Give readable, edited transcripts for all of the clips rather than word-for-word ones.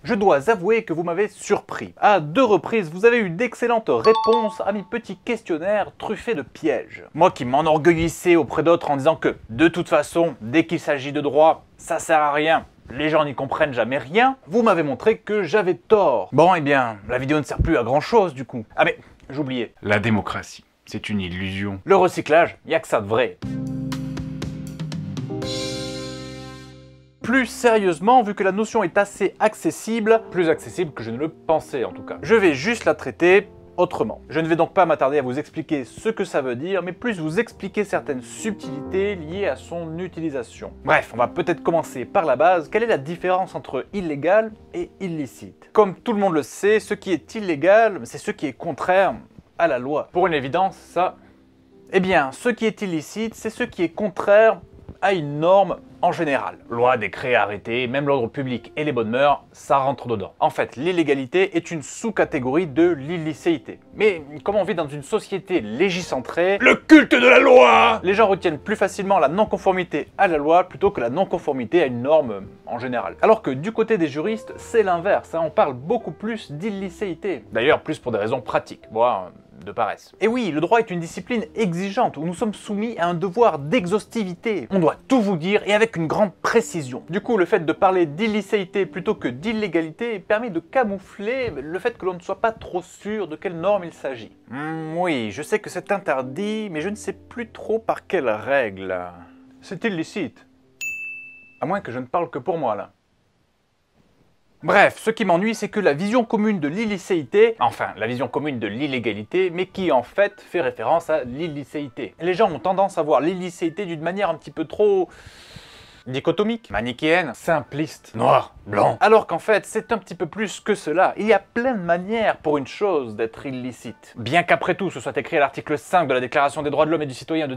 je dois avouer que vous m'avez surpris. À 2 reprises, vous avez eu d'excellentes réponses à mes petits questionnaires truffés de pièges. Moi qui m'enorgueillissais auprès d'autres en disant que, de toute façon, dès qu'il s'agit de droit, ça sert à rien. Les gens n'y comprennent jamais rien, vous m'avez montré que j'avais tort. Bon, eh bien, la vidéo ne sert plus à grand chose du coup. Ah mais, j'oubliais. La démocratie, c'est une illusion. Le recyclage, y a que ça de vrai. Plus sérieusement, vu que la notion est assez accessible, plus accessible que je ne le pensais en tout cas, je vais juste la traiter autrement. Je ne vais donc pas m'attarder à vous expliquer ce que ça veut dire, mais plus vous expliquer certaines subtilités liées à son utilisation. Bref, on va peut-être commencer par la base. Quelle est la différence entre illégal et illicite? Comme tout le monde le sait, ce qui est illégal, c'est ce qui est contraire à la loi. Pour une évidence, ça... Eh bien, ce qui est illicite, c'est ce qui est contraire à une norme en général. Loi, décret, arrêté, même l'ordre public et les bonnes mœurs, ça rentre dedans. En fait, l'illégalité est une sous-catégorie de l'illicéité. Mais comme on vit dans une société légicentrée, le culte de la loi, les gens retiennent plus facilement la non-conformité à la loi plutôt que la non-conformité à une norme en général. Alors que du côté des juristes, c'est l'inverse, hein, on parle beaucoup plus d'illicéité. D'ailleurs, plus pour des raisons pratiques, voire de paresse. Et oui, le droit est une discipline exigeante où nous sommes soumis à un devoir d'exhaustivité. On doit tout vous dire et avec une grande précision. Du coup, le fait de parler d'illicéité plutôt que d'illégalité permet de camoufler le fait que l'on ne soit pas trop sûr de quelle norme il s'agit. Oui, je sais que c'est interdit, mais je ne sais plus trop par quelle règle. C'est illicite. À moins que je ne parle que pour moi là. Bref, ce qui m'ennuie, c'est que la vision commune de l'illicéité, enfin la vision commune de l'illégalité, mais qui en fait fait référence à l'illicéité. Les gens ont tendance à voir l'illicéité d'une manière un petit peu trop dichotomique, manichéenne, simpliste, noir, blanc. Alors qu'en fait, c'est un petit peu plus que cela. Il y a plein de manières pour une chose d'être illicite. Bien qu'après tout, ce soit écrit à l'article 5 de la Déclaration des droits de l'homme et du citoyen de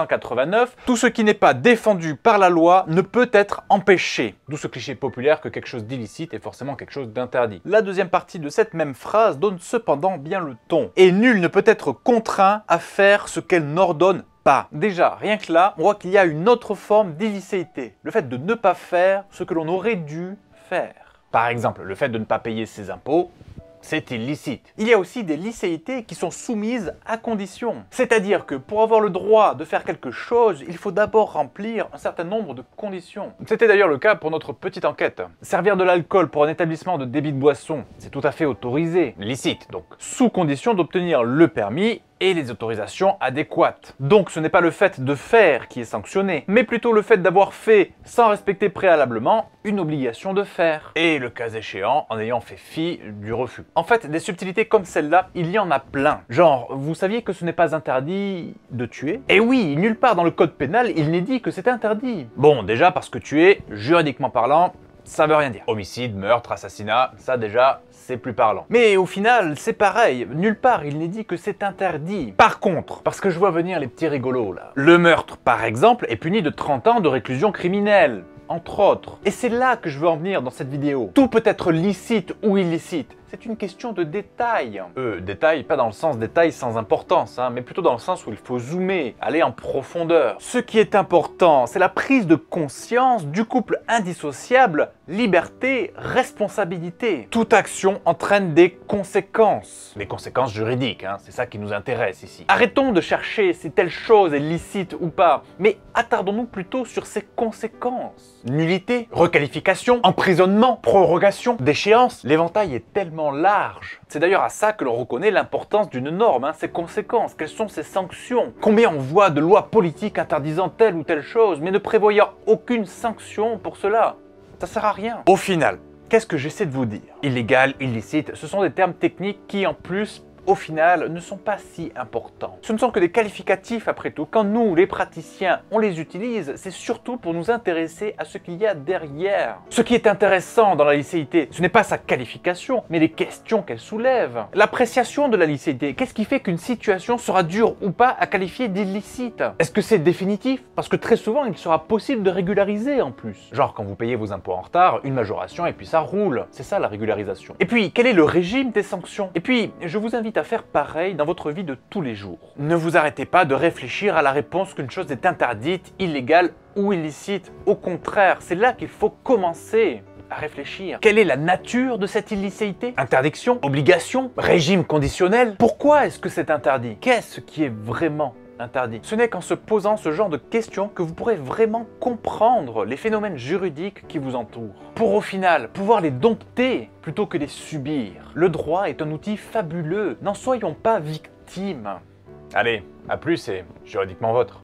1789, tout ce qui n'est pas défendu par la loi ne peut être empêché. D'où ce cliché populaire que quelque chose d'illicite est forcément quelque chose d'interdit. La deuxième partie de cette même phrase donne cependant bien le ton. Et nul ne peut être contraint à faire ce qu'elle n'ordonne pas. Déjà, rien que là, on voit qu'il y a une autre forme d'illicéité. Le fait de ne pas faire ce que l'on aurait dû faire. Par exemple, le fait de ne pas payer ses impôts, c'est illicite. Il y a aussi des licéités qui sont soumises à conditions. C'est-à-dire que pour avoir le droit de faire quelque chose, il faut d'abord remplir un certain nombre de conditions. C'était d'ailleurs le cas pour notre petite enquête. Servir de l'alcool pour un établissement de débit de boisson, c'est tout à fait autorisé, licite donc, sous condition d'obtenir le permis et les autorisations adéquates. Donc ce n'est pas le fait de faire qui est sanctionné, mais plutôt le fait d'avoir fait sans respecter préalablement une obligation de faire. Et le cas échéant, en ayant fait fi du refus. En fait, des subtilités comme celle-là, il y en a plein. Genre, vous saviez que ce n'est pas interdit de tuer? Eh oui, nulle part dans le code pénal, il n'est dit que c'est interdit. Bon, déjà parce que tuer, juridiquement parlant, ça veut rien dire. Homicide, meurtre, assassinat, ça déjà, c'est plus parlant. Mais au final, c'est pareil, nulle part il n'est dit que c'est interdit. Par contre, parce que je vois venir les petits rigolos là, le meurtre par exemple est puni de 30 ans de réclusion criminelle, entre autres. Et c'est là que je veux en venir dans cette vidéo. Tout peut être licite ou illicite. C'est une question de détail. Détail, pas dans le sens détail sans importance, hein, mais plutôt dans le sens où il faut zoomer, aller en profondeur. Ce qui est important, c'est la prise de conscience du couple indissociable liberté, responsabilité. Toute action entraîne des conséquences. Des conséquences juridiques, hein, c'est ça qui nous intéresse ici. Arrêtons de chercher si telle chose est licite ou pas, mais attardons-nous plutôt sur ses conséquences. Nullité, requalification, emprisonnement, prorogation, déchéance. L'éventail est tellement large. C'est d'ailleurs à ça que l'on reconnaît l'importance d'une norme, hein, ses conséquences, quelles sont ses sanctions. Combien on voit de lois politiques interdisant telle ou telle chose, mais ne prévoyant aucune sanction pour cela. Ça sert à rien. Au final, qu'est-ce que j'essaie de vous dire? Illégal, illicite, ce sont des termes techniques qui en plus, au final, ne sont pas si importants. Ce ne sont que des qualificatifs après tout. Quand nous, les praticiens, on les utilise, c'est surtout pour nous intéresser à ce qu'il y a derrière. Ce qui est intéressant dans la licéité, ce n'est pas sa qualification, mais les questions qu'elle soulève. L'appréciation de la licéité, qu'est-ce qui fait qu'une situation sera dure ou pas à qualifier d'illicite? Est-ce que c'est définitif? Parce que très souvent, il sera possible de régulariser en plus. Genre quand vous payez vos impôts en retard, une majoration et puis ça roule. C'est ça la régularisation. Et puis, quel est le régime des sanctions? Et puis, je vous invite à faire pareil dans votre vie de tous les jours. Ne vous arrêtez pas de réfléchir à la réponse qu'une chose est interdite, illégale ou illicite. Au contraire, c'est là qu'il faut commencer. à réfléchir. Quelle est la nature de cette illicéité? Interdiction? Obligation? Régime conditionnel? Pourquoi est-ce que c'est interdit? Qu'est-ce qui est vraiment interdit? Ce n'est qu'en se posant ce genre de questions que vous pourrez vraiment comprendre les phénomènes juridiques qui vous entourent. Pour au final pouvoir les dompter plutôt que les subir. Le droit est un outil fabuleux, n'en soyons pas victimes. Allez, à plus et juridiquement vôtre.